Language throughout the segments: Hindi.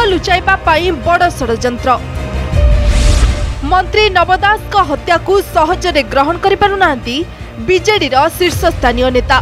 लुचाइबा पाई बड़ षड्यंत्र। मंत्री नव दास को हत्या को सहजरे ग्रहण करि पारुनांती बीजेडी रो शीर्षस्थानीय नेता।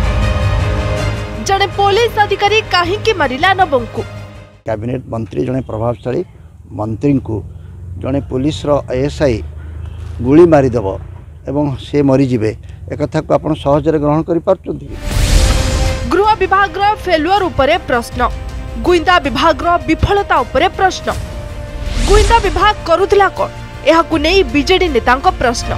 जने पुलिस अधिकारी काहींकी मारिला नवं को। कैबिनेट मंत्री जने प्रभावशाली मंत्री को जने पुलिस रो एएसआई गुली मारिदेव एवं से मरीजे एक को आप सहजरे ग्रहण कर। गृह विभाग फेलुअर उपरे प्रश्न, गुइंदा विभाग विफलता उपरे प्रश्न। गुइंदा विभाग करुथिला कोन एहाकु नै बीजेडी नेतांको प्रश्न।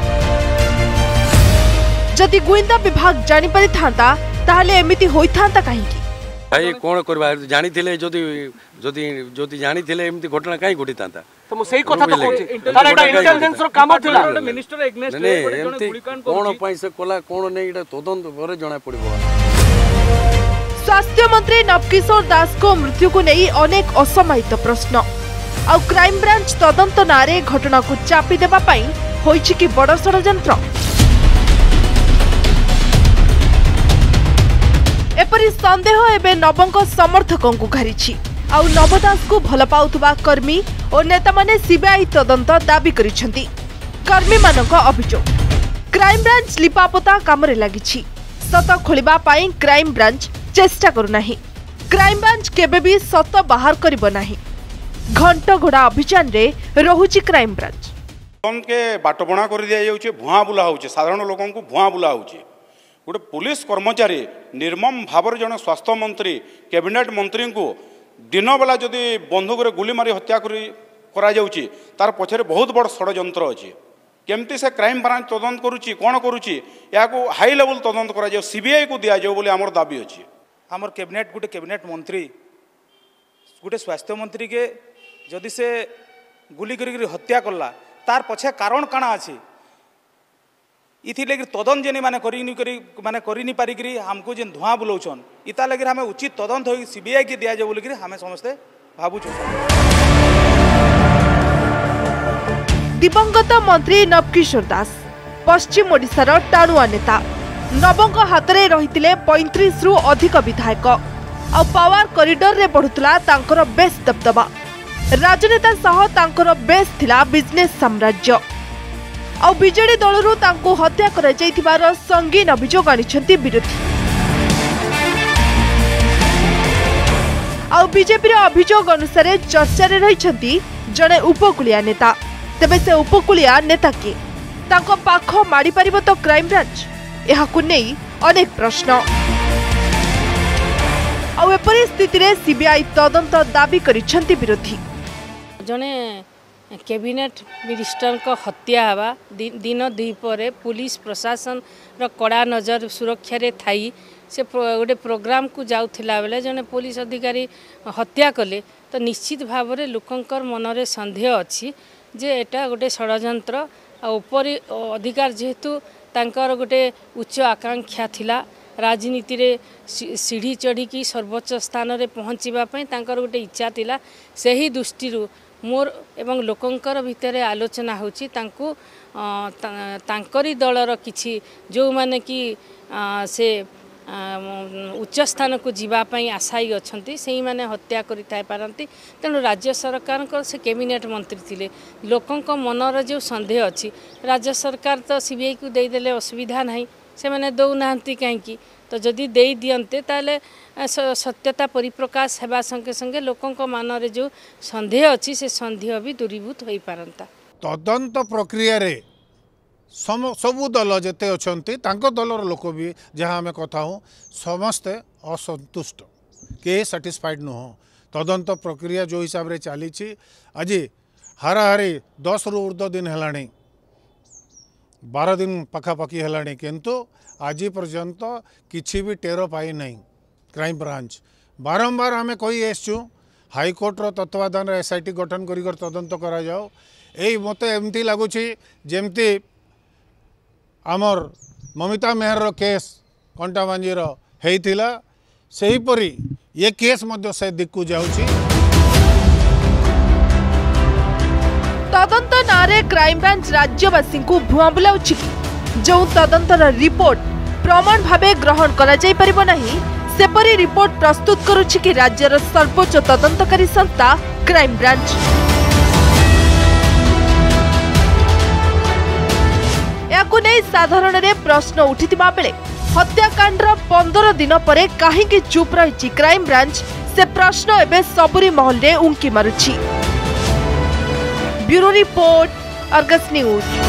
जदि गुइंदा विभाग जानि पारि थांता ताहले एमिति होई थांता काहीकि भाई कोन करबा जानि थिले जदि जदि जदि जानि थिले एमिति घटना काई घटी थांता तो मो सेही कथा तो कहछि तार एटा इंटेलिजेंस रो काम थिला मिनिस्टर एग्नेस्ट गुलिकांड कोन पैसा कोला कोन नै एटा तदंत करे जणा पड़िबो। स्वास्थ्य मंत्री नवकिशोर दास को मृत्यु को नहीं अनेक असमाहित प्रश्न आ क्राइम ब्रांच तदंत नारे घटना को चापी देबा पई होइछि कि बड़ षड्यंत्र। एपरि संदेह एबे नवंक समर्थकों को घारिछि आ नवदास को भल पाउथबा कर्मी और नेता माने सीबीआई तदंत दाबी करिसेंती। कर्मी मानक अभियोग क्राइम ब्रांच लिपापोता कामरे लागिछि। सत खोलिबा पई क्राइम ब्रांच चेष्टा करूनाही। क्राइम ब्रांच केबे भी सत बाहर करिबो नाही। घंट घोड़ा अभियान रे रहुची क्राइम ब्रांच के बाटबणा कर दिया जाउचे, भुआ बुला होउचे, साधारण लोगों को भुआ बुला होउचे। गोटे पुलिस कर्मचारी निर्मम भाव जन स्वास्थ्य मंत्री कैबिनेट मंत्री को दिन बेला जदि बंदूक रे गुली मारी हत्या करा जाउची तार पछरे बहुत बड़ षड्यंत्र अछि। केमती से क्राइम ब्रांच तदंत करुची कोन करुची या को हाई लेवल तदंत करा जाउ, सीबीआई को दिया जाउ बोली हमर दाबी अछि। हमर कैबिनेट गोटे कैबिनेट मंत्री गोटे स्वास्थ्य मंत्री के जदि से गुली करी हत्या करला तार पछे कारण काना अछि इथि लेकिन तदंत जेने माने करिनी पारिकरी हमको जेन धुआं बुलाउछन इता लेकिन हमें उचित तदंत होई सीबीआई के दिया जाउ बोली हमें समस्ते भाबुछु। दिवंगत मंत्री नवकिशोर दास पश्चिम ओडिशार टाणुआ नेता। नवंक हाथ में रही 35 रु अधिक विधायक आ पावर कॉरिडोर रे बढ़ुतला तांकर बेस दबदबा। राजनेता सह तांकर बेस थिला बिजनेस साम्राज्य आ बीजेडी दलरू तांको हत्या करा जाइथिबार संगीन अभियोग आनिछंती विरोधी। आ बीजेपी रो अभियोग अनुसार चर्चा रे रहिछंती जणे उपकुलिया नेता। तेबे से उपकुलिया नेता के तांको पाख माडी परिबो तो क्राइम ब्रांच एहाकु नेई अनेक प्रश्न। आ एपरि स्थिति रे सीबीआई तदंत दाबी करिछंती विरोधी। जने कैबिनेट मिनिस्टर को हत्या हवा दिन द्विपरे पुलिस प्रशासन रो कड़ा नजर सुरक्षा रे थाई से गोटे प्रोग्राम को जाउथिला बेले जने पुलिस अधिकारी हत्या कले तो निश्चित भाव रे लोकंकर मनरे संदेह अछि जे एटा गोटे षड्यंत्र आ उपरि अधिकार जेहेतु तांकर गोटे उच्च आकांक्षा थिला राजनीति रे सीढ़ी चढ़ी की सर्वोच्च स्थान रे पहुँचीबा पई तांकर गोटे इच्छा थिला। सही दृष्टि मोर एवं लोकंकर भितर आलोचना होची तांको तांकरी दलर किछि जो माने कि से उच्च स्थान को जीवाई आशायी अच्छा से मैंने हत्या करती। तेणु राज्य सरकार से कैबिनेट मंत्री थिले लोकों मनर जो संदेह अच्छी राज्य सरकार तो सीबीआई को देदेले असुविधा नहीं से मैंने दौना कहीं तो जदि दे दियंते ताले सत्यता परिप्रकाश होगा संगे संगे लोकों मनरे जो संदेह अच्छी से संदेह भी दूरीभूत हो पारंता। तदंत प्रक्रिया रे सबू दल जिते अच्छा दलर लोक भी जहाँ आम कथा हूँ समस्ते असंतुष्ट के सैटिस्फाइड नुह। तदंत प्रक्रिया जो हिसाब से चली आज हाराहारी 10 रु ऊर्ध्व दिन है 12 दिन पखापाखि है किंतु आज पर्यंत किसी भी टेर पाई नहीं। क्राइम ब्रांच बारंबार आम कही आसचु हाईकोर्टर तत्वाधान एसआईटी गठन कर तदंत करा जाओ। यही मत एमती लगुच जमती आमर ममिता मेहर केस कंटाबांजीर होता सेहीपरी ये केस मध्य से दिक्कु जाउची। तदंत नारे क्राइम ब्रांच राज्यवासी को भुआ बुलाउछि जो तदंतर रिपोर्ट प्रमाण भावे ग्रहण करा जाई परिबो नाही सेपरी रिपोर्ट प्रस्तुत करुछि कि राज्यर सर्वोच्च तदंतकारी संस्था क्राइम ब्रांच। याकु नै साधारण रे प्रश्न उठितिबा बेले हत्याकांडर 15 दिन परे काहेकि चुप रहिछि क्राइम ब्रांच से प्रश्न एबे सबुरी महल रे उंकी मारुछि। Bureau report, Argus news.